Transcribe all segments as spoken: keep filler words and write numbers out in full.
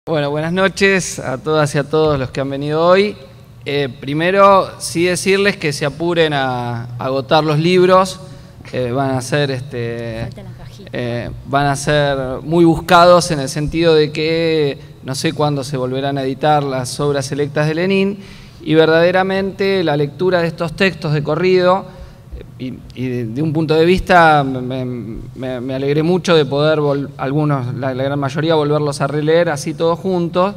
Bueno, buenas noches a todas y a todos los que han venido hoy. Eh, primero, sí decirles que se apuren a, a agotar los libros. Eh, van a ser, este, eh, van a ser muy buscados en el sentido de que no sé cuándo se volverán a editar las obras selectas de Lenin, y verdaderamente la lectura de estos textos de corrido, y, y de, de un punto de vista me, me, me alegré mucho de poder, vol algunos, la, la gran mayoría, volverlos a releer así todos juntos,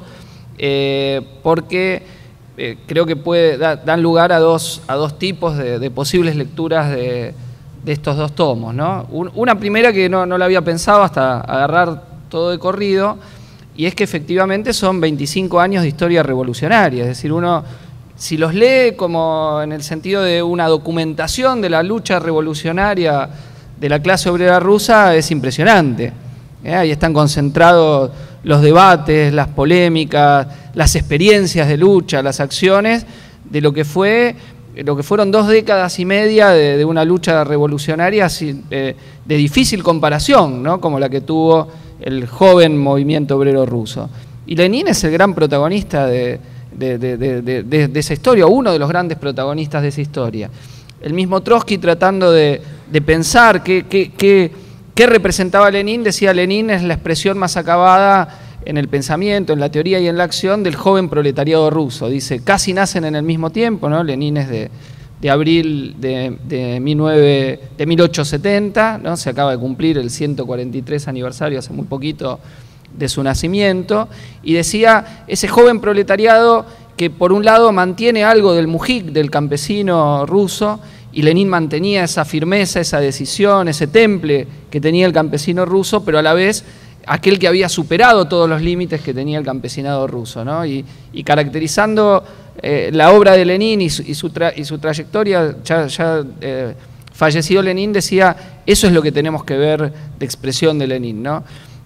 eh, porque eh, creo que puede, da, dan lugar a dos, a dos tipos de, de posibles lecturas de, de estos dos tomos, ¿no? Un, una primera que no, no la había pensado hasta agarrar todo de corrido, y es que efectivamente son veinticinco años de historia revolucionaria, es decir, uno, si los lee como en el sentido de una documentación de la lucha revolucionaria de la clase obrera rusa, es impresionante. ¿Eh? Ahí están concentrados los debates, las polémicas, las experiencias de lucha, las acciones de lo que fue, lo que fueron dos décadas y media de, de una lucha revolucionaria eh, de difícil comparación, ¿no? Como la que tuvo el joven movimiento obrero ruso. Y Lenin es el gran protagonista de De, de, de, de, de esa historia, uno de los grandes protagonistas de esa historia. El mismo Trotsky, tratando de, de pensar qué, qué, qué, qué representaba Lenin, decía: Lenin es la expresión más acabada en el pensamiento, en la teoría y en la acción del joven proletariado ruso. Dice, casi nacen en el mismo tiempo, ¿no? Lenin es de, de abril de, de, mil ochocientos setenta, ¿no? Se acaba de cumplir el ciento cuarenta y tres aniversario hace muy poquito de su nacimiento, y decía, ese joven proletariado que por un lado mantiene algo del mujik, del campesino ruso, y Lenin mantenía esa firmeza, esa decisión, ese temple que tenía el campesino ruso, pero a la vez aquel que había superado todos los límites que tenía el campesinado ruso, ¿no? Y, y caracterizando eh, la obra de Lenin y su, y su, tra y su trayectoria, ya, ya eh, fallecido Lenin, decía, eso es lo que tenemos que ver de expresión de Lenin, ¿no?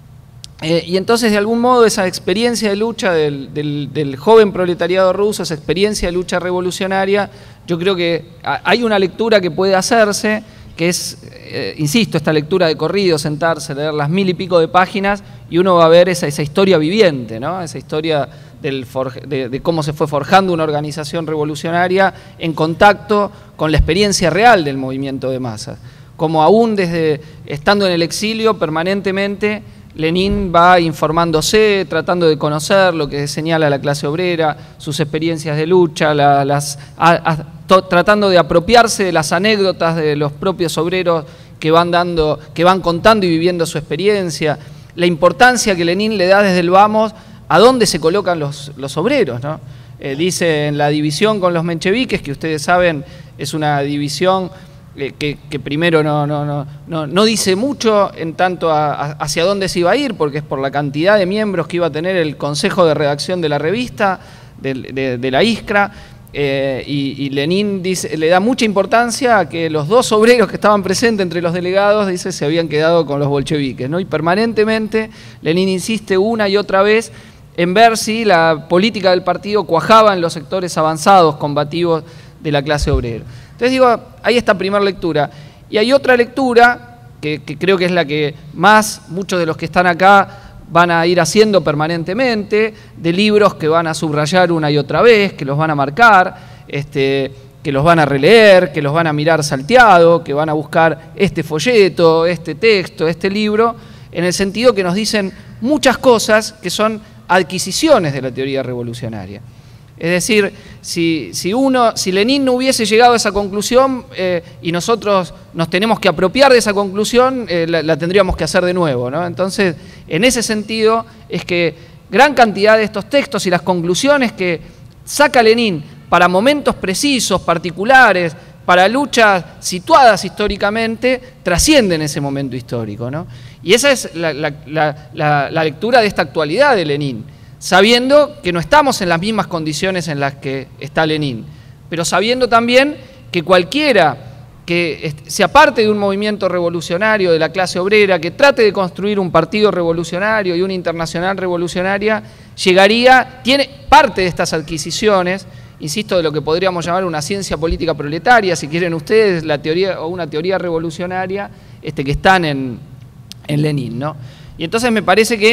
Eh, y entonces, de algún modo, esa experiencia de lucha del, del, del joven proletariado ruso, esa experiencia de lucha revolucionaria, yo creo que hay una lectura que puede hacerse, que es, eh, insisto, esta lectura de corrido, sentarse, leer las mil y pico de páginas, y uno va a ver esa, esa historia viviente, ¿no? Esa historia del forge, de, de cómo se fue forjando una organización revolucionaria en contacto con la experiencia real del movimiento de masas. Como aún desde, estando en el exilio permanentemente, Lenin va informándose, tratando de conocer lo que señala la clase obrera, sus experiencias de lucha, la, las, a, a, to, tratando de apropiarse de las anécdotas de los propios obreros que van, dando, que van contando y viviendo su experiencia, la importancia que Lenin le da desde el vamos a dónde se colocan los, los obreros, ¿no? Eh, dice en la división con los mencheviques, que ustedes saben es una división Que, que primero no, no, no, no, no dice mucho en tanto a, a, hacia dónde se iba a ir, porque es por la cantidad de miembros que iba a tener el consejo de redacción de la revista, de, de, de la Iskra, eh, y, y Lenin dice, le da mucha importancia a que los dos obreros que estaban presentes entre los delegados, dice, se habían quedado con los bolcheviques, ¿no? Y permanentemente Lenin insiste una y otra vez en ver si la política del partido cuajaba en los sectores avanzados, combativos de la clase obrera. Entonces digo, hay esta primera lectura. Y hay otra lectura, que, que creo que es la que más muchos de los que están acá van a ir haciendo permanentemente, de libros que van a subrayar una y otra vez, que los van a marcar, este, que los van a releer, que los van a mirar salteado, que van a buscar este folleto, este texto, este libro, en el sentido que nos dicen muchas cosas que son adquisiciones de la teoría revolucionaria. Es decir, si, si, uno, si Lenin no hubiese llegado a esa conclusión eh, y nosotros nos tenemos que apropiar de esa conclusión, eh, la, la tendríamos que hacer de nuevo, ¿no? Entonces, en ese sentido, es que gran cantidad de estos textos y las conclusiones que saca Lenin para momentos precisos, particulares, para luchas situadas históricamente, trascienden ese momento histórico, ¿no? Y esa es la, la, la, la, la lectura de esta actualidad de Lenin, sabiendo que no estamos en las mismas condiciones en las que está Lenin, pero sabiendo también que cualquiera que sea parte de un movimiento revolucionario de la clase obrera, que trate de construir un partido revolucionario y una internacional revolucionaria, llegaría, tiene parte de estas adquisiciones, insisto, de lo que podríamos llamar una ciencia política proletaria, si quieren ustedes, la teoría o una teoría revolucionaria, este, que están en, en Lenin, ¿no? Y entonces me parece que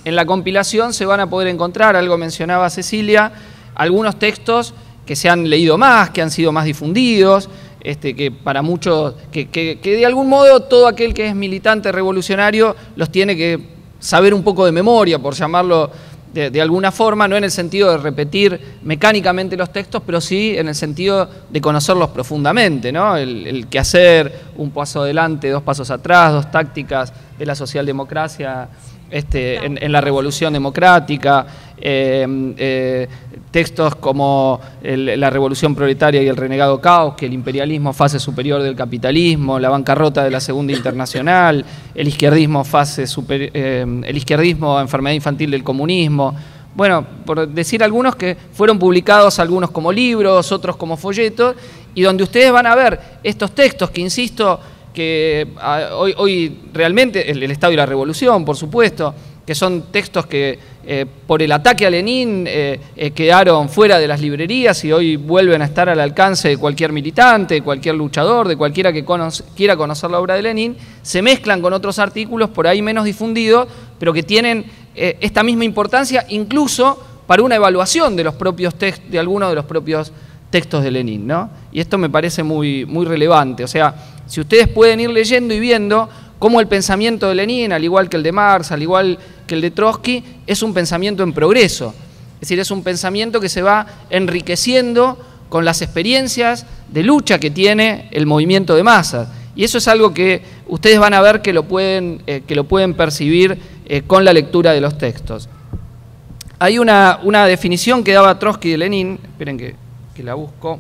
en la compilación se van a poder encontrar, algo mencionaba Cecilia, algunos textos que se han leído más, que han sido más difundidos, este, que para muchos, que, que, que de algún modo todo aquel que es militante revolucionario los tiene que saber un poco de memoria, por llamarlo de, de alguna forma, no en el sentido de repetir mecánicamente los textos, pero sí en el sentido de conocerlos profundamente, ¿no? El, el quehacer, un paso adelante, dos pasos atrás, dos tácticas de la socialdemocracia este, en, en la revolución democrática, eh, eh, textos como el, la revolución proletaria y el renegado caos, que el imperialismo fase superior del capitalismo, la bancarrota de la Segunda Internacional, el izquierdismo fase super, eh, el izquierdismo enfermedad infantil del comunismo. Bueno, por decir algunos que fueron publicados, algunos como libros, otros como folletos, y donde ustedes van a ver estos textos que, insisto, que a, hoy, hoy realmente, el, el Estado y la Revolución, por supuesto, que son textos que eh, por el ataque a Lenin eh, eh, quedaron fuera de las librerías y hoy vuelven a estar al alcance de cualquier militante, de cualquier luchador, de cualquiera que conoce, quiera conocer la obra de Lenin, se mezclan con otros artículos por ahí menos difundidos, pero que tienen eh, esta misma importancia incluso para una evaluación de los propios textos, de algunos de los propios textos de Lenin, ¿no? Y esto me parece muy, muy relevante. O sea, si ustedes pueden ir leyendo y viendo cómo el pensamiento de Lenin, al igual que el de Marx, al igual que el de Trotsky, es un pensamiento en progreso. Es decir, es un pensamiento que se va enriqueciendo con las experiencias de lucha que tiene el movimiento de masas. Y eso es algo que ustedes van a ver que lo pueden, eh, que lo pueden percibir eh, con la lectura de los textos. Hay una, una definición que daba Trotsky de Lenin, esperen que, que la busco.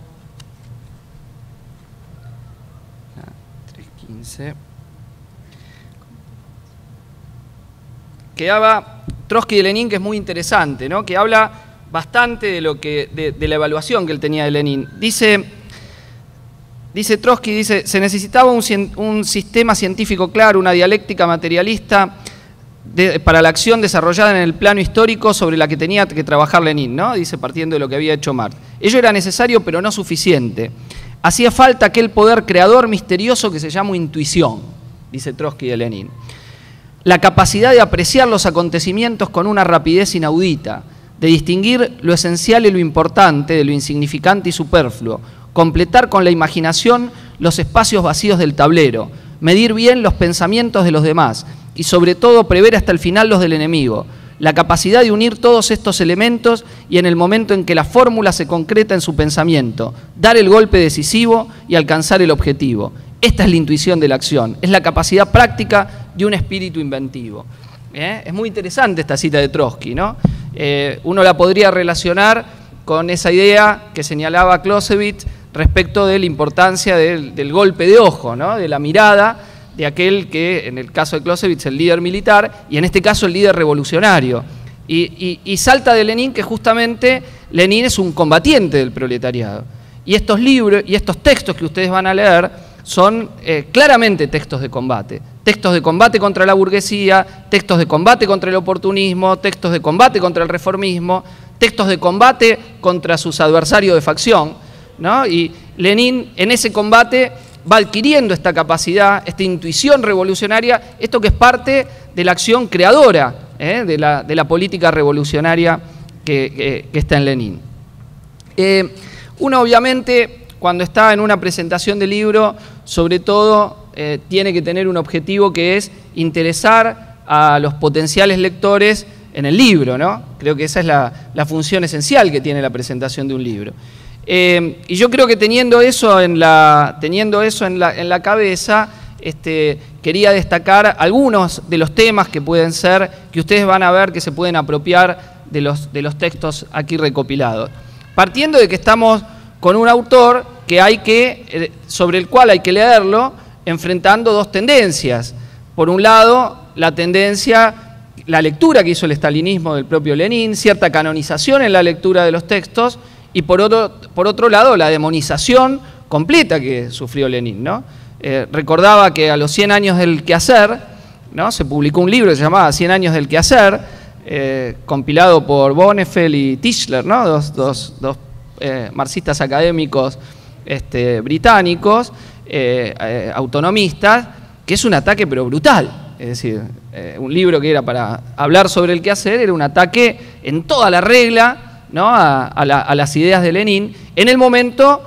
tres quince. Que daba Trotsky de Lenin, que es muy interesante, ¿no? Que habla bastante de, lo que, de, de la evaluación que él tenía de Lenin. Dice, dice Trotsky, dice, se necesitaba un, un sistema científico claro, una dialéctica materialista de, para la acción desarrollada en el plano histórico sobre la que tenía que trabajar Lenin, ¿no? Dice, partiendo de lo que había hecho Marx. Ello era necesario, pero no suficiente. Hacía falta aquel poder creador misterioso que se llama intuición, dice Trotsky de Lenin. La capacidad de apreciar los acontecimientos con una rapidez inaudita, de distinguir lo esencial y lo importante de lo insignificante y superfluo, completar con la imaginación los espacios vacíos del tablero, medir bien los pensamientos de los demás y sobre todo prever hasta el final los del enemigo. La capacidad de unir todos estos elementos y en el momento en que la fórmula se concreta en su pensamiento, dar el golpe decisivo y alcanzar el objetivo. Esta es la intuición de la acción, es la capacidad práctica de un espíritu inventivo. ¿Eh? Es muy interesante esta cita de Trotsky, ¿no? Eh, uno la podría relacionar con esa idea que señalaba Clausewitz respecto de la importancia del, del golpe de ojo, ¿no? De la mirada de aquel que, en el caso de Clausewitz, el líder militar, y en este caso el líder revolucionario. Y, y, y salta de Lenin que justamente Lenin es un combatiente del proletariado. Y estos libros y estos textos que ustedes van a leer son eh, claramente textos de combate. Textos de combate contra la burguesía, textos de combate contra el oportunismo, textos de combate contra el reformismo, textos de combate contra sus adversarios de facción, ¿no? Y Lenin en ese combate va adquiriendo esta capacidad, esta intuición revolucionaria, esto que es parte de la acción creadora ¿eh? de, la, de la política revolucionaria que, que, que está en Lenin. Eh, uno obviamente, cuando está en una presentación de libro, sobre todo eh, tiene que tener un objetivo que es interesar a los potenciales lectores en el libro, ¿no? Creo que esa es la, la función esencial que tiene la presentación de un libro. Eh, y yo creo que teniendo eso en la, teniendo eso en la, en la cabeza, este, quería destacar algunos de los temas que pueden ser, que ustedes van a ver que se pueden apropiar de los, de los textos aquí recopilados. Partiendo de que estamos con un autor que hay que, sobre el cual hay que leerlo, enfrentando dos tendencias. Por un lado, la tendencia, la lectura que hizo el estalinismo del propio Lenin, cierta canonización en la lectura de los textos, y por otro, por otro lado, la demonización completa que sufrió Lenin, ¿no? Eh, recordaba que a los cien años del quehacer, ¿no? Se publicó un libro que se llamaba cien años del quehacer, eh, compilado por Bonnefeld y Tischler, ¿no? Dos, dos, dos eh, marxistas académicos este, británicos, eh, eh, autonomistas, que es un ataque pero brutal, Es decir, eh, un libro que era para hablar sobre el quehacer era un ataque en toda la regla, ¿no?, a, a, la, a las ideas de Lenin, en el momento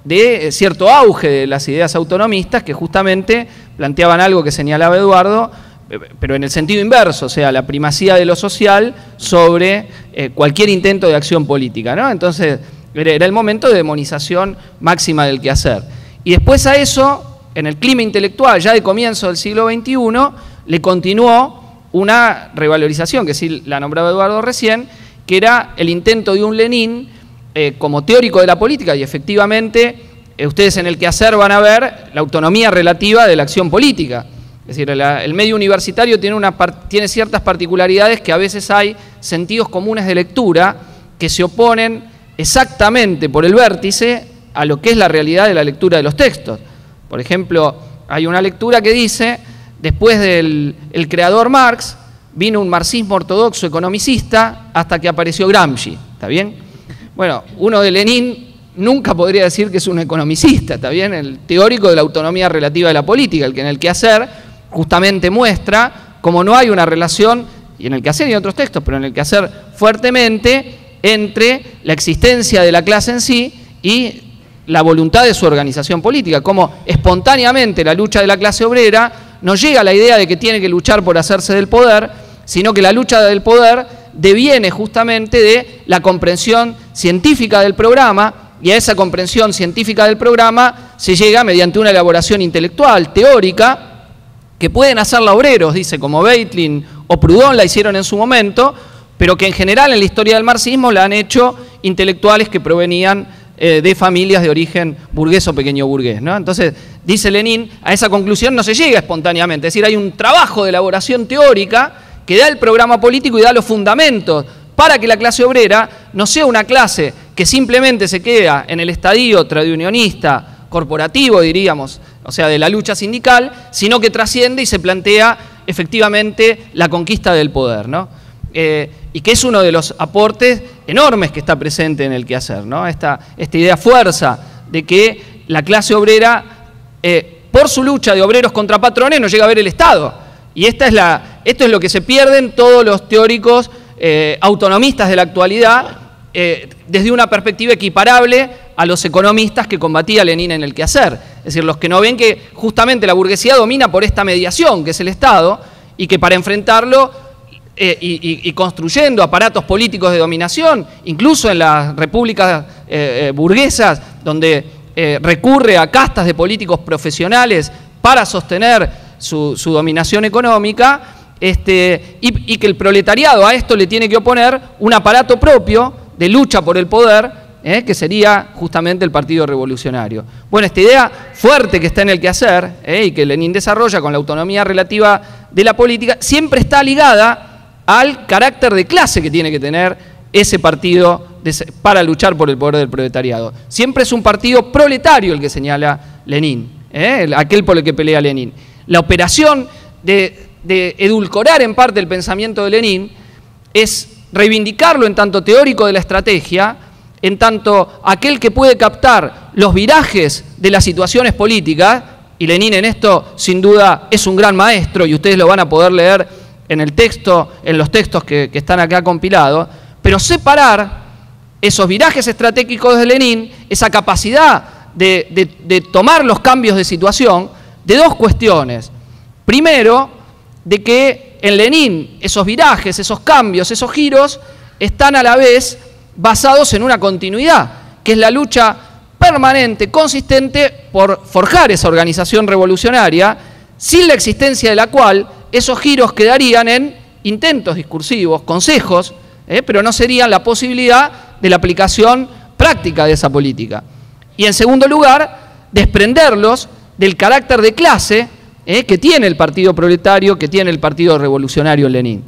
de cierto auge de las ideas autonomistas que justamente planteaban algo que señalaba Eduardo, pero en el sentido inverso, o sea, la primacía de lo social sobre eh, cualquier intento de acción política, ¿no? Entonces, era el momento de demonización máxima del quehacer. Y después a eso, en el clima intelectual ya de comienzo del siglo veintiuno, le continuó una revalorización, que sí la nombraba Eduardo recién, que era el intento de un Lenin eh, como teórico de la política, y efectivamente eh, ustedes en el quehacer van a ver la autonomía relativa de la acción política. Es decir, la, el medio universitario tiene, una, tiene ciertas particularidades que a veces hay sentidos comunes de lectura que se oponen exactamente por el vértice a lo que es la realidad de la lectura de los textos. Por ejemplo, hay una lectura que dice, después del el creador Marx, vino un marxismo ortodoxo economicista hasta que apareció Gramsci, ¿está bien? Bueno, uno de Lenin nunca podría decir que es un economicista, ¿está bien? El teórico de la autonomía relativa de la política, el que en el quehacer justamente muestra cómo no hay una relación, y en el quehacer y en otros textos, pero en el quehacer fuertemente, entre la existencia de la clase en sí y la voluntad de su organización política, como espontáneamente la lucha de la clase obrera no llega a la idea de que tiene que luchar por hacerse del poder, sino que la lucha del poder deviene justamente de la comprensión científica del programa, y a esa comprensión científica del programa se llega mediante una elaboración intelectual, teórica, que pueden hacerla obreros, dice, como Beitlin o Proudhon la hicieron en su momento, pero que en general en la historia del marxismo la han hecho intelectuales que provenían eh, de familias de origen burgués o pequeño burgués, ¿no? Entonces, dice Lenin, a esa conclusión no se llega espontáneamente, es decir, hay un trabajo de elaboración teórica que da el programa político y da los fundamentos para que la clase obrera no sea una clase que simplemente se queda en el estadio tradiunionista, corporativo, diríamos, o sea, de la lucha sindical, sino que trasciende y se plantea efectivamente la conquista del poder, ¿no? Eh, y que es uno de los aportes enormes que está presente en el quehacer, ¿no? Esta, esta idea fuerza de que la clase obrera, eh, por su lucha de obreros contra patrones, no llega a ver el Estado. Y esta es la, esto es lo que se pierden todos los teóricos eh, autonomistas de la actualidad, eh, desde una perspectiva equiparable a los economistas que combatía Lenin en el quehacer. Es decir, los que no ven que justamente la burguesía domina por esta mediación, que es el Estado, y que para enfrentarlo eh, y, y, y construyendo aparatos políticos de dominación, incluso en las repúblicas eh, eh, burguesas, donde eh, recurre a castas de políticos profesionales para sostener su, su dominación económica, este, y, y que el proletariado a esto le tiene que oponer un aparato propio de lucha por el poder, ¿Eh? que sería justamente el Partido Revolucionario. Bueno, esta idea fuerte que está en el quehacer ¿eh? y que Lenin desarrolla con la autonomía relativa de la política, siempre está ligada al carácter de clase que tiene que tener ese partido de, para luchar por el poder del proletariado. Siempre es un partido proletario el que señala Lenin, ¿eh? aquel por el que pelea Lenin. La operación de, de edulcorar en parte el pensamiento de Lenin es reivindicarlo en tanto teórico de la estrategia, en tanto aquel que puede captar los virajes de las situaciones políticas, y Lenin en esto sin duda es un gran maestro, y ustedes lo van a poder leer en el texto, en los textos que, que están acá compilados, pero separar esos virajes estratégicos de Lenin, esa capacidad de, de, de tomar los cambios de situación, de dos cuestiones. Primero, de que en Lenin esos virajes, esos cambios, esos giros, están a la vez basados en una continuidad, que es la lucha permanente, consistente por forjar esa organización revolucionaria, sin la existencia de la cual esos giros quedarían en intentos discursivos, consejos, eh, pero no serían la posibilidad de la aplicación práctica de esa política. Y en segundo lugar, desprenderlos del carácter de clase eh, que tiene el Partido Proletario, que tiene el Partido Revolucionario Lenin.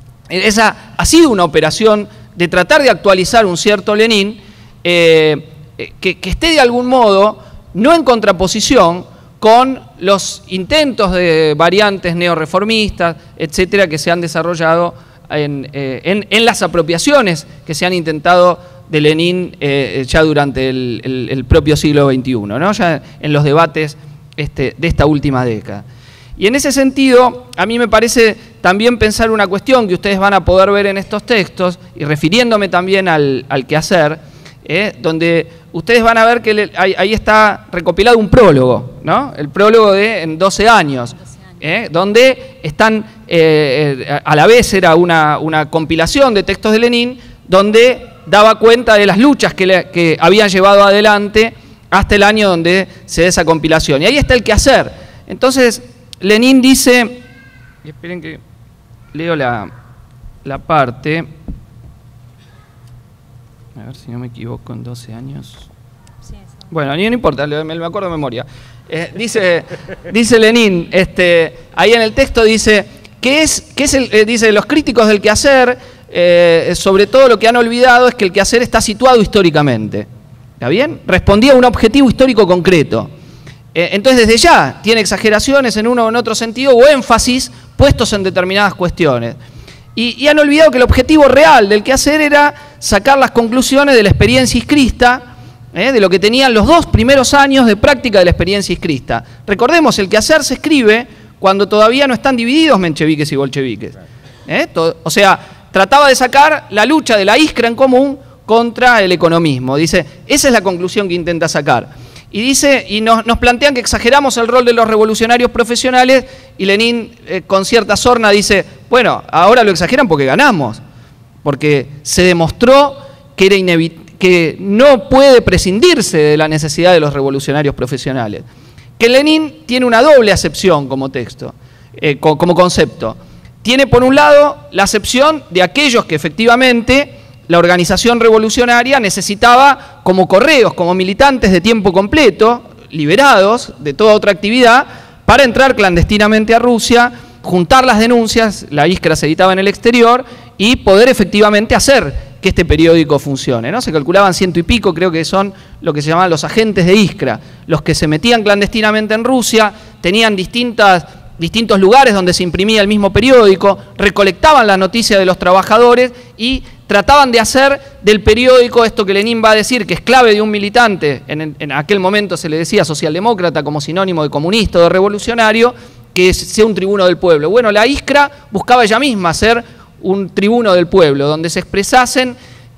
Esa ha sido una operación de tratar de actualizar un cierto Lenin eh, que, que esté de algún modo no en contraposición con los intentos de variantes neorreformistas, etcétera, que se han desarrollado en, eh, en, en las apropiaciones que se han intentado de Lenin eh, ya durante el, el, el propio siglo veintiuno, ¿no? Ya en los debates este, de esta última década. Y en ese sentido, a mí me parece también pensar una cuestión que ustedes van a poder ver en estos textos, y refiriéndome también al, al quehacer, eh, donde ustedes van a ver que le, ahí, ahí está recopilado un prólogo, ¿no? El prólogo de en doce años, eh, donde están, eh, a la vez era una, una compilación de textos de Lenin, donde daba cuenta de las luchas que, le, que habían llevado adelante hasta el año donde se da esa compilación. Y ahí está el quehacer. Entonces, Lenin dice, y esperen que leo la, la parte, a ver si no me equivoco, en doce años. Sí, bueno, ni no importa, me acuerdo de memoria. Eh, dice, dice Lenin, este, ahí en el texto dice, ¿qué es, qué es el, eh, dice, los críticos del quehacer, eh, sobre todo lo que han olvidado es que el quehacer está situado históricamente. ¿Está bien? Respondía a un objetivo histórico concreto. Entonces, desde ya, tiene exageraciones en uno o en otro sentido o énfasis puestos en determinadas cuestiones. Y, y han olvidado que el objetivo real del quehacer era sacar las conclusiones de la experiencia iscrista, ¿eh? de lo que tenían los dos primeros años de práctica de la experiencia iscrista. Recordemos, el quehacer se escribe cuando todavía no están divididos mencheviques y bolcheviques. ¿Eh? O sea, trataba de sacar la lucha de la Iskra en común contra el economismo. Dice, esa es la conclusión que intenta sacar. Y dice, y nos, nos plantean que exageramos el rol de los revolucionarios profesionales, y Lenin eh, con cierta sorna dice, bueno, ahora lo exageran porque ganamos, porque se demostró que, era que no puede prescindirse de la necesidad de los revolucionarios profesionales. Que Lenin tiene una doble acepción como texto, eh, como concepto. Tiene por un lado la acepción de aquellos que efectivamente la organización revolucionaria necesitaba como correos, como militantes de tiempo completo, liberados de toda otra actividad, para entrar clandestinamente a Rusia, juntar las denuncias, la Iskra se editaba en el exterior, y poder efectivamente hacer que este periódico funcione, ¿no? Se calculaban ciento y pico, creo que son lo que se llamaban los agentes de Iskra, los que se metían clandestinamente en Rusia, tenían distintas... distintos lugares donde se imprimía el mismo periódico, recolectaban la noticia de los trabajadores y trataban de hacer del periódico esto que Lenin va a decir, que es clave de un militante, en, en aquel momento se le decía socialdemócrata como sinónimo de comunista o de revolucionario, que sea un tribuno del pueblo. Bueno, la Iskra buscaba ella misma ser un tribuno del pueblo, donde se expresasen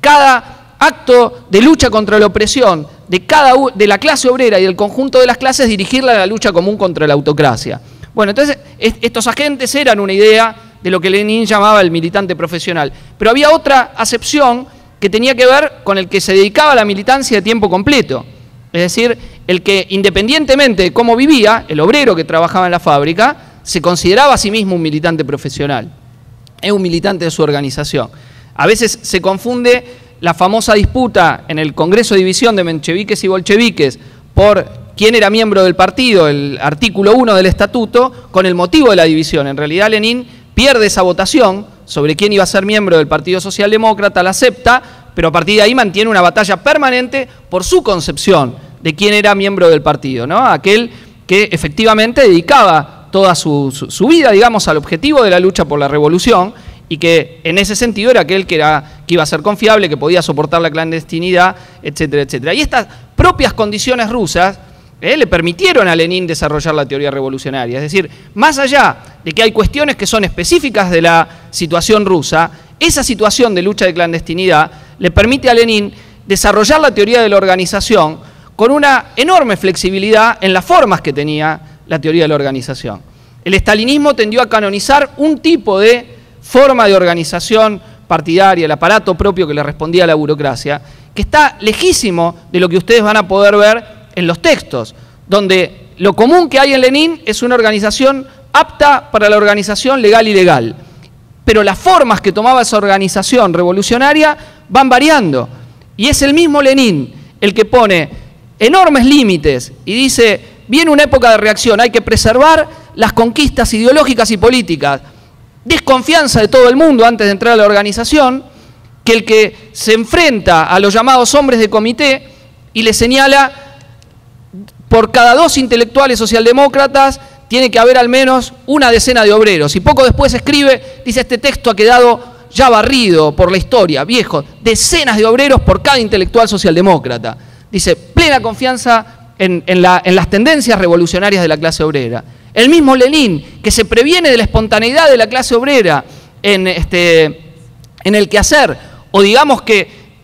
cada acto de lucha contra la opresión de, cada, de la clase obrera y del conjunto de las clases, dirigirla a la lucha común contra la autocracia. Bueno, entonces estos agentes eran una idea de lo que Lenin llamaba el militante profesional. Pero había otra acepción que tenía que ver con el que se dedicaba a la militancia de tiempo completo. Es decir, el que independientemente de cómo vivía, el obrero que trabajaba en la fábrica, se consideraba a sí mismo un militante profesional. Es un militante de su organización. A veces se confunde la famosa disputa en el Congreso de División de mencheviques y bolcheviques por quién era miembro del partido, el artículo uno del estatuto, con el motivo de la división. En realidad Lenin pierde esa votación sobre quién iba a ser miembro del Partido Socialdemócrata, la acepta, pero a partir de ahí mantiene una batalla permanente por su concepción de quién era miembro del partido, ¿no? Aquel que efectivamente dedicaba toda su, su, su vida, digamos, al objetivo de la lucha por la revolución, y que en ese sentido era aquel que, era, que iba a ser confiable, que podía soportar la clandestinidad, etcétera, etcétera. Y estas propias condiciones rusas Eh, le permitieron a Lenin desarrollar la teoría revolucionaria. Es decir, más allá de que hay cuestiones que son específicas de la situación rusa, esa situación de lucha de clandestinidad le permite a Lenin desarrollar la teoría de la organización con una enorme flexibilidad en las formas que tenía la teoría de la organización. El estalinismo tendió a canonizar un tipo de forma de organización partidaria, el aparato propio que le respondía a la burocracia, que está lejísimo de lo que ustedes van a poder ver en los textos, donde lo común que hay en Lenin es una organización apta para la organización legal y legal. Pero las formas que tomaba esa organización revolucionaria van variando. Y es el mismo Lenin el que pone enormes límites y dice, viene una época de reacción, hay que preservar las conquistas ideológicas y políticas. Desconfianza de todo el mundo antes de entrar a la organización, que el que se enfrenta a los llamados hombres de comité y le señala, por cada dos intelectuales socialdemócratas tiene que haber al menos una decena de obreros. Y poco después escribe, dice, este texto ha quedado ya barrido por la historia, viejo, decenas de obreros por cada intelectual socialdemócrata. Dice, plena confianza en, en, la, en las tendencias revolucionarias de la clase obrera. El mismo Lenin, que se previene de la espontaneidad de la clase obrera en, este, en el quehacer, o digamos que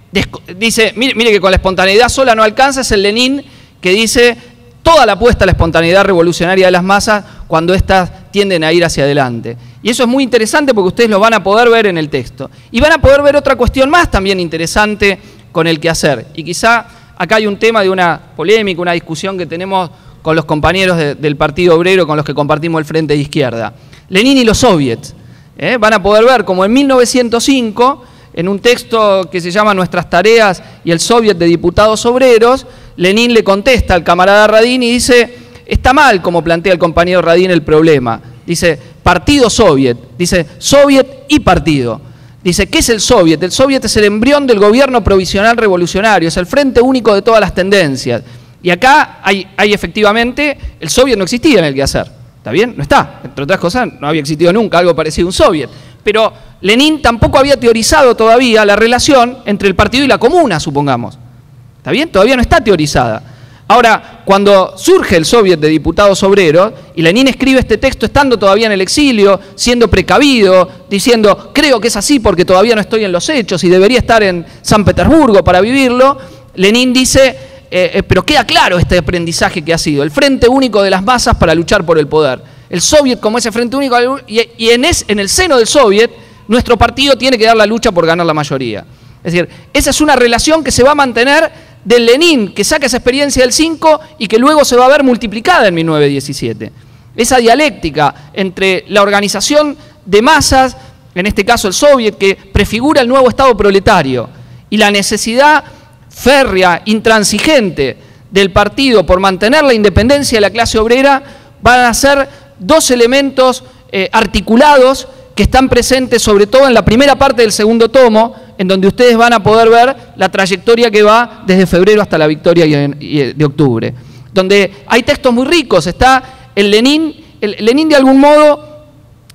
dice, mire, mire que con la espontaneidad sola no alcanza, es el Lenin que dice toda la apuesta a la espontaneidad revolucionaria de las masas cuando éstas tienden a ir hacia adelante. Y eso es muy interesante porque ustedes lo van a poder ver en el texto. Y van a poder ver otra cuestión más también interesante con el quehacer. Y quizá acá hay un tema de una polémica, una discusión que tenemos con los compañeros de, del Partido Obrero con los que compartimos el Frente de Izquierda. Lenin y los soviets. ¿eh? Van a poder ver como en mil novecientos cinco, en un texto que se llama Nuestras tareas y el Soviet de Diputados Obreros, Lenin le contesta al camarada Radin y dice, está mal como plantea el compañero Radin el problema. Dice, partido soviet. Dice, soviet y partido. Dice, ¿qué es el soviet? El soviet es el embrión del gobierno provisional revolucionario, es el frente único de todas las tendencias. Y acá hay, hay efectivamente, el soviet no existía en el quehacer, ¿está bien? No está, entre otras cosas no había existido nunca algo parecido a un soviet. Pero Lenin tampoco había teorizado todavía la relación entre el partido y la comuna, supongamos. ¿Está bien? Todavía no está teorizada. Ahora, cuando surge el Soviet de Diputados Obreros, y Lenin escribe este texto estando todavía en el exilio, siendo precavido, diciendo, creo que es así porque todavía no estoy en los hechos y debería estar en San Petersburgo para vivirlo, Lenin dice, eh, eh, pero queda claro este aprendizaje que ha sido, el frente único de las masas para luchar por el poder. El Soviet como ese frente único, y, y en, es, en el seno del Soviet, nuestro partido tiene que dar la lucha por ganar la mayoría. Es decir, esa es una relación que se va a mantener del Lenin, que saca esa experiencia del cinco y que luego se va a ver multiplicada en mil novecientos diecisiete. Esa dialéctica entre la organización de masas, en este caso el Soviet, que prefigura el nuevo Estado proletario, y la necesidad férrea, intransigente del partido por mantener la independencia de la clase obrera, van a ser dos elementos eh, articulados que están presentes sobre todo en la primera parte del segundo tomo, en donde ustedes van a poder ver la trayectoria que va desde febrero hasta la victoria de octubre. Donde hay textos muy ricos, está el Lenin, el Lenin de algún modo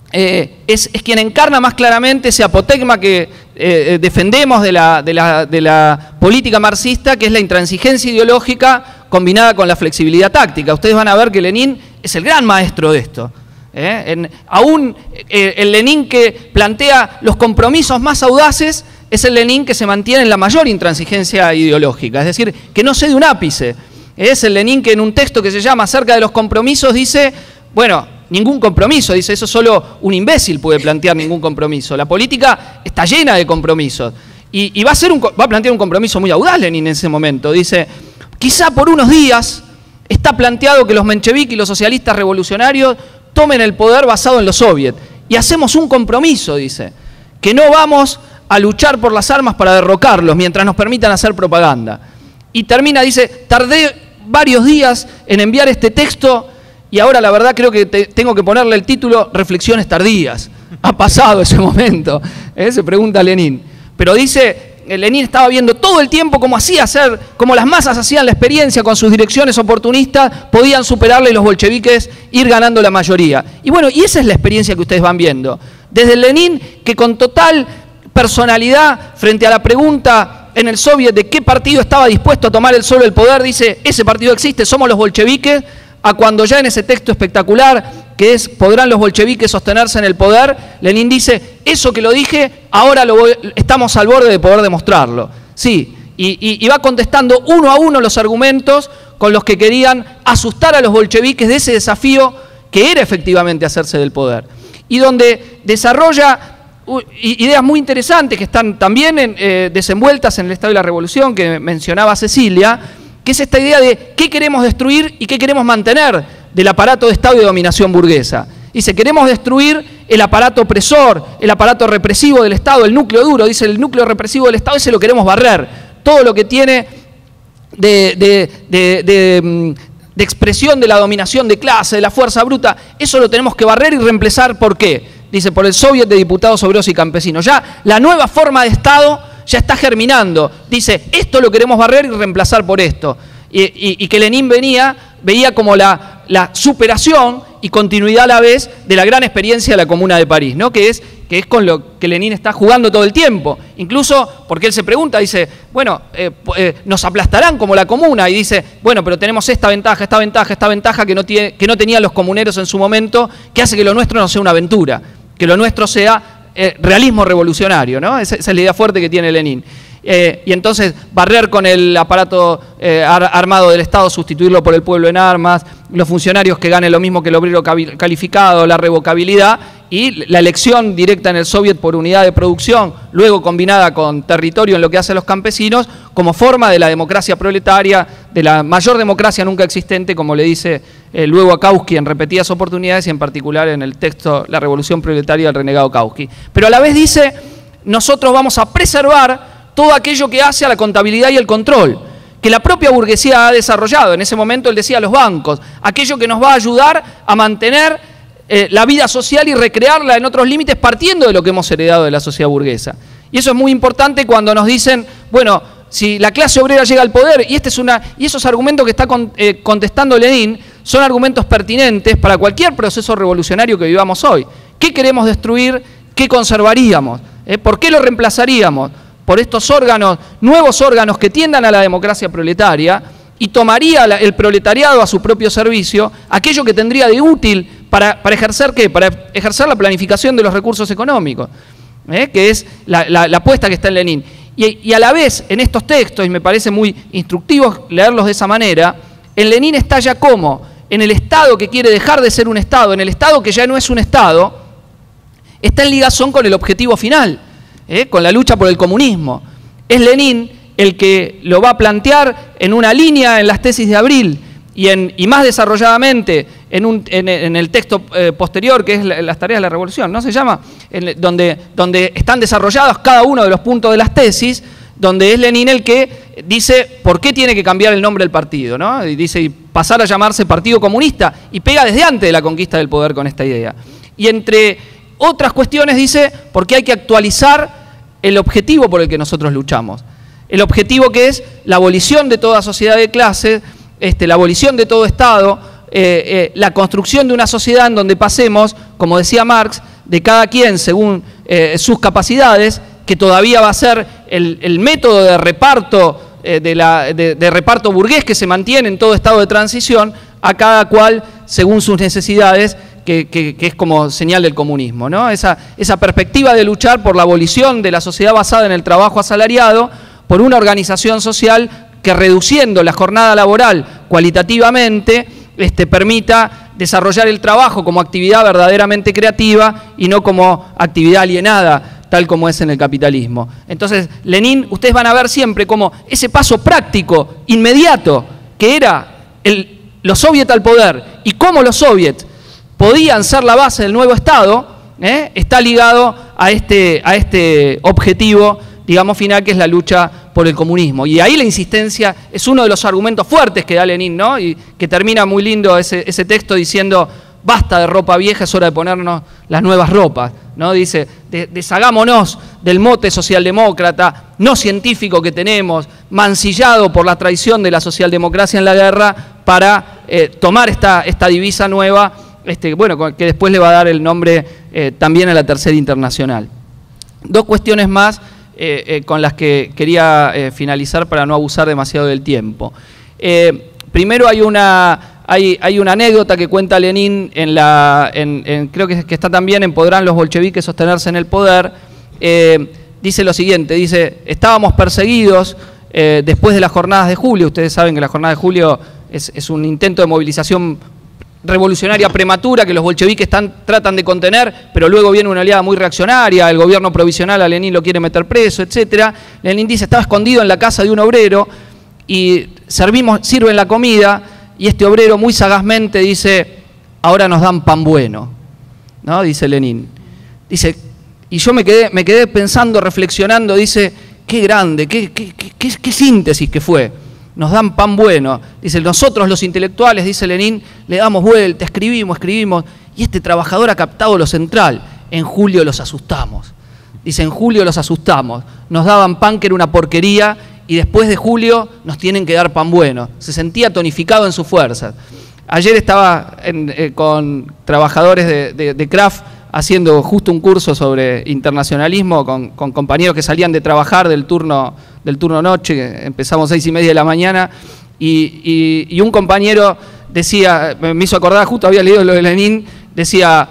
eh, es, es quien encarna más claramente ese apotegma que eh, defendemos de la, de, la, de la política marxista, que es la intransigencia ideológica combinada con la flexibilidad táctica. Ustedes van a ver que Lenin es el gran maestro de esto. ¿eh? En, aún eh, el Lenin que plantea los compromisos más audaces es el Lenin que se mantiene en la mayor intransigencia ideológica, es decir, que no cede un ápice. Es el Lenin que en un texto que se llama Acerca de los compromisos dice, bueno, ningún compromiso, dice, eso solo un imbécil puede plantear ningún compromiso. La política está llena de compromisos. Y, y va, a ser un, va a plantear un compromiso muy audaz Lenin en ese momento. Dice, quizá por unos días está planteado que los mencheviques y los socialistas revolucionarios tomen el poder basado en los soviets. Y hacemos un compromiso, dice, que no vamos a luchar por las armas para derrocarlos mientras nos permitan hacer propaganda. Y termina, dice, tardé varios días en enviar este texto y ahora la verdad creo que te, tengo que ponerle el título Reflexiones tardías. Ha pasado ese momento, ¿eh? Se pregunta Lenin. Pero dice, Lenin estaba viendo todo el tiempo cómo hacía hacer, cómo las masas hacían la experiencia con sus direcciones oportunistas, podían superarle y los bolcheviques ir ganando la mayoría. Y bueno, y esa es la experiencia que ustedes van viendo. Desde el Lenin, que con total personalidad frente a la pregunta en el Soviet de qué partido estaba dispuesto a tomar el solo el poder, dice, ese partido existe, somos los bolcheviques, a cuando ya en ese texto espectacular, que es, ¿podrán los bolcheviques sostenerse en el poder? Lenin dice, eso que lo dije, ahora lo voy, estamos al borde de poder demostrarlo. Sí, y, y, y va contestando uno a uno los argumentos con los que querían asustar a los bolcheviques de ese desafío que era efectivamente hacerse del poder. Y donde desarrolla ideas muy interesantes que están también en, eh, desenvueltas en el Estado de la Revolución, que mencionaba Cecilia, que es esta idea de qué queremos destruir y qué queremos mantener del aparato de Estado y de dominación burguesa. Dice, queremos destruir el aparato opresor, el aparato represivo del Estado, el núcleo duro, dice, el núcleo represivo del Estado, ese lo queremos barrer. Todo lo que tiene de, de, de, de, de expresión de la dominación de clase, de la fuerza bruta, eso lo tenemos que barrer y reemplazar, ¿por qué? Dice, por el Soviet de Diputados Obreros y Campesinos. Ya la nueva forma de Estado ya está germinando. Dice, esto lo queremos barrer y reemplazar por esto. Y, y, y que Lenin venía, veía como la, la superación y continuidad a la vez de la gran experiencia de la Comuna de París, ¿no? Que es que es con lo que Lenin está jugando todo el tiempo. Incluso porque él se pregunta, dice, bueno, eh, eh, nos aplastarán como la comuna, y dice, bueno, pero tenemos esta ventaja, esta ventaja, esta ventaja que no, tiene, que no tenían los comuneros en su momento, que hace que lo nuestro no sea una aventura, que lo nuestro sea eh, realismo revolucionario, ¿no? Esa, esa es la idea fuerte que tiene Lenin. Eh, y entonces barrer con el aparato eh, ar armado del Estado, sustituirlo por el pueblo en armas, los funcionarios que ganen lo mismo que el obrero calificado, la revocabilidad y la elección directa en el Soviet por unidad de producción, luego combinada con territorio en lo que hacen los campesinos, como forma de la democracia proletaria, de la mayor democracia nunca existente, como le dice eh, luego a Kautsky en repetidas oportunidades y en particular en el texto La Revolución Proletaria del renegado Kautsky. Pero a la vez dice, nosotros vamos a preservar todo aquello que hace a la contabilidad y el control, que la propia burguesía ha desarrollado. En ese momento él decía los bancos, aquello que nos va a ayudar a mantener eh, la vida social y recrearla en otros límites partiendo de lo que hemos heredado de la sociedad burguesa. Y eso es muy importante cuando nos dicen, bueno, si la clase obrera llega al poder, y, este es una, y esos argumentos que está con, eh, contestando Lenin son argumentos pertinentes para cualquier proceso revolucionario que vivamos hoy. ¿Qué queremos destruir? ¿Qué conservaríamos? ¿Eh? ¿Por qué lo reemplazaríamos? Por estos órganos, nuevos órganos que tiendan a la democracia proletaria, y tomaría la, el proletariado a su propio servicio aquello que tendría de útil para, para ejercer ¿qué? Para ejercer la planificación de los recursos económicos, ¿eh? que es la, la, la apuesta que está en Lenin. Y, y a la vez, en estos textos, y me parece muy instructivo leerlos de esa manera, en Lenin está ya como, en el Estado que quiere dejar de ser un Estado, en el Estado que ya no es un Estado, está en ligazón con el objetivo final, ¿Eh? con la lucha por el comunismo. Es Lenin el que lo va a plantear en una línea en las tesis de Abril y, en, y más desarrolladamente en, un, en, en el texto eh, posterior, que es la, las tareas de la revolución, ¿no se llama? En, donde, donde están desarrollados cada uno de los puntos de las tesis, donde es Lenin el que dice por qué tiene que cambiar el nombre del partido, ¿no? Y dice y pasar a llamarse Partido Comunista, y pega desde antes de la conquista del poder con esta idea. Y entre otras cuestiones dice por qué hay que actualizar el objetivo por el que nosotros luchamos. El objetivo que es la abolición de toda sociedad de clases, este, la abolición de todo Estado, eh, eh, la construcción de una sociedad en donde pasemos, como decía Marx, de cada quien según eh, sus capacidades, que todavía va a ser el, el método de reparto, eh, de, la, de, de reparto burgués que se mantiene en todo estado de transición, a cada cual según sus necesidades, Que, que, que es como señal del comunismo, ¿no? Esa, esa perspectiva de luchar por la abolición de la sociedad basada en el trabajo asalariado, por una organización social que, reduciendo la jornada laboral cualitativamente, este, permita desarrollar el trabajo como actividad verdaderamente creativa y no como actividad alienada, tal como es en el capitalismo. Entonces, Lenin, ustedes van a ver siempre como ese paso práctico, inmediato, que era el, los soviets al poder, y cómo los soviets podían ser la base del nuevo Estado, ¿eh? está ligado a este, a este objetivo, digamos, final, que es la lucha por el comunismo. Y ahí la insistencia es uno de los argumentos fuertes que da Lenin, ¿no? Y que termina muy lindo ese, ese texto diciendo, basta de ropa vieja, es hora de ponernos las nuevas ropas, ¿no? Dice, de, deshagámonos del mote socialdemócrata, no científico que tenemos, mancillado por la traición de la socialdemocracia en la guerra, para eh, tomar esta, esta divisa nueva, Este, bueno, que después le va a dar el nombre eh, también a la Tercera Internacional. Dos cuestiones más eh, eh, con las que quería eh, finalizar para no abusar demasiado del tiempo. Eh, primero hay una, hay, hay una anécdota que cuenta Lenin, en la, en, en, creo que, que está también en Podrán los bolcheviques sostenerse en el poder. Eh, dice lo siguiente, dice, estábamos perseguidos eh, después de las jornadas de julio. Ustedes saben que la jornada de julio es, es un intento de movilización revolucionaria prematura que los bolcheviques están, tratan de contener, pero luego viene una oleada muy reaccionaria, el gobierno provisional a Lenin lo quiere meter preso, etcétera. Lenin dice, estaba escondido en la casa de un obrero y servimos, sirven la comida, y este obrero muy sagazmente dice, ahora nos dan pan bueno, ¿no? Dice Lenin. Dice, y yo me quedé, me quedé pensando, reflexionando, dice, qué grande, qué, qué, qué, qué, qué síntesis que fue. Nos dan pan bueno. Dice, nosotros los intelectuales, dice Lenin, le damos vuelta, escribimos, escribimos, y este trabajador ha captado lo central. En julio los asustamos. Dice, en julio los asustamos. Nos daban pan que era una porquería, y después de julio nos tienen que dar pan bueno. Se sentía tonificado en sus fuerzas. Ayer estaba en, eh, con trabajadores de, de, de Kraft haciendo justo un curso sobre internacionalismo con, con compañeros que salían de trabajar del turno, del turno noche, empezamos a seis y media de la mañana, y, y, y un compañero decía, me hizo acordar, justo había leído lo de Lenin, decía,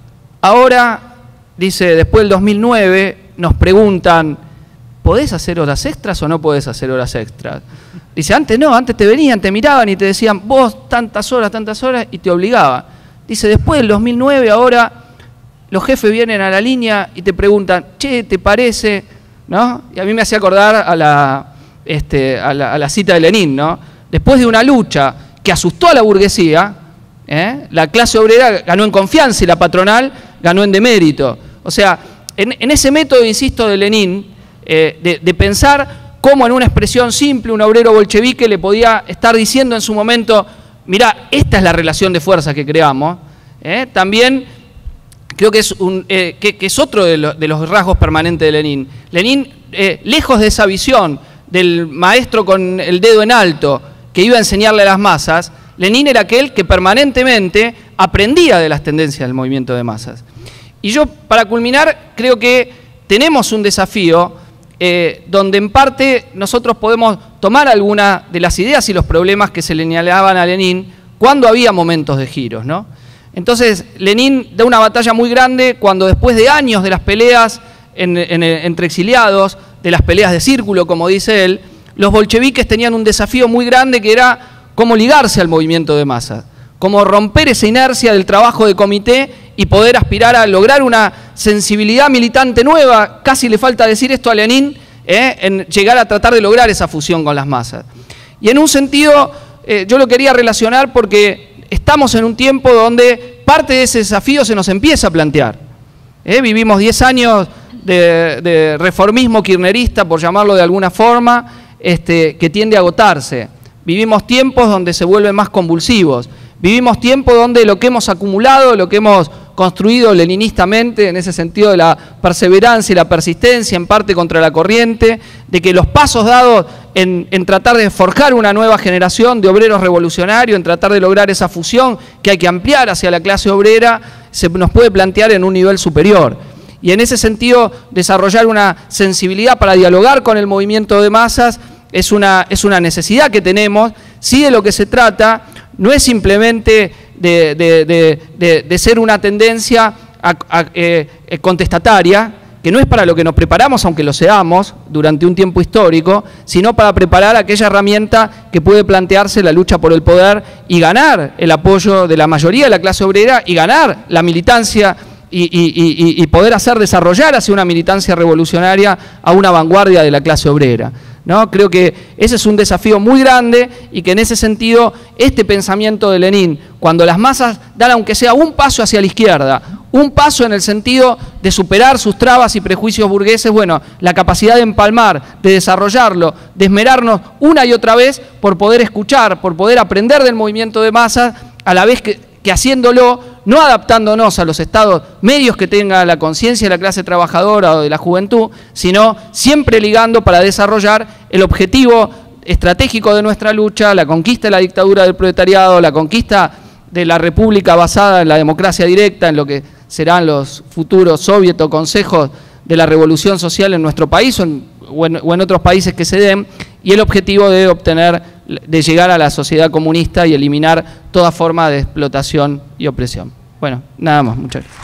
ahora, dice, después del dos mil nueve, nos preguntan, ¿podés hacer horas extras o no podés hacer horas extras? Dice, antes no, antes te venían, te miraban y te decían, vos tantas horas, tantas horas, y te obligaban. Dice, después del dos mil nueve, ahora los jefes vienen a la línea y te preguntan, che, ¿te parece? ¿No? Y a mí me hacía acordar a la, este, a la, a la cita de Lenin, ¿no? Después de una lucha que asustó a la burguesía, ¿eh? La clase obrera ganó en confianza y la patronal ganó en demérito. O sea, en, en ese método, insisto, de Lenin, eh, de, de pensar cómo en una expresión simple un obrero bolchevique le podía estar diciendo en su momento, mirá, esta es la relación de fuerza que creamos, ¿eh? También creo que es, un, eh, que, que es otro de, lo, de los rasgos permanentes de Lenin. Lenin, eh, lejos de esa visión del maestro con el dedo en alto que iba a enseñarle a las masas, Lenin era aquel que permanentemente aprendía de las tendencias del movimiento de masas. Y yo, para culminar, creo que tenemos un desafío eh, donde en parte nosotros podemos tomar algunas de las ideas y los problemas que se le señalaban a Lenin cuando había momentos de giros, ¿no? Entonces, Lenin da una batalla muy grande cuando después de años de las peleas en, en, entre exiliados, de las peleas de círculo, como dice él, los bolcheviques tenían un desafío muy grande que era cómo ligarse al movimiento de masas, cómo romper esa inercia del trabajo de comité y poder aspirar a lograr una sensibilidad militante nueva, casi le falta decir esto a Lenin, ¿eh? En llegar a tratar de lograr esa fusión con las masas. Y en un sentido, eh, yo lo quería relacionar porque estamos en un tiempo donde parte de ese desafío se nos empieza a plantear. ¿Eh? Vivimos diez años de, de reformismo kirchnerista, por llamarlo de alguna forma, este, que tiende a agotarse. Vivimos tiempos donde se vuelven más convulsivos. Vivimos tiempos donde lo que hemos acumulado, lo que hemos construido leninistamente, en ese sentido de la perseverancia y la persistencia, en parte contra la corriente, de que los pasos dados en, en tratar de forjar una nueva generación de obreros revolucionarios, en tratar de lograr esa fusión que hay que ampliar hacia la clase obrera, se nos puede plantear en un nivel superior. Y en ese sentido, desarrollar una sensibilidad para dialogar con el movimiento de masas es una, es una necesidad que tenemos. Sí, de lo que se trata no es simplemente de, de, de, de, de ser una tendencia a, a, eh, contestataria, que no es para lo que nos preparamos, aunque lo seamos, durante un tiempo histórico, sino para preparar aquella herramienta que puede plantearse la lucha por el poder y ganar el apoyo de la mayoría de la clase obrera y ganar la militancia y, y, y, y poder hacer desarrollar hacia una militancia revolucionaria a una vanguardia de la clase obrera, ¿no? Creo que ese es un desafío muy grande y que en ese sentido este pensamiento de Lenin, cuando las masas dan aunque sea un paso hacia la izquierda, un paso en el sentido de superar sus trabas y prejuicios burgueses, bueno, la capacidad de empalmar, de desarrollarlo, de esmerarnos una y otra vez por poder escuchar, por poder aprender del movimiento de masas, a la vez que, que haciéndolo, no adaptándonos a los estados medios que tenga la conciencia de la clase trabajadora o de la juventud, sino siempre ligando para desarrollar el objetivo estratégico de nuestra lucha, la conquista de la dictadura del proletariado, la conquista de la república basada en la democracia directa, en lo que serán los futuros soviets o consejos de la revolución social en nuestro país o en, o en, o en otros países que se den, y el objetivo de obtener, de llegar a la sociedad comunista y eliminar toda forma de explotación y opresión. Bueno, nada más, muchas gracias.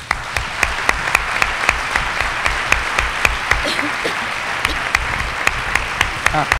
Ah.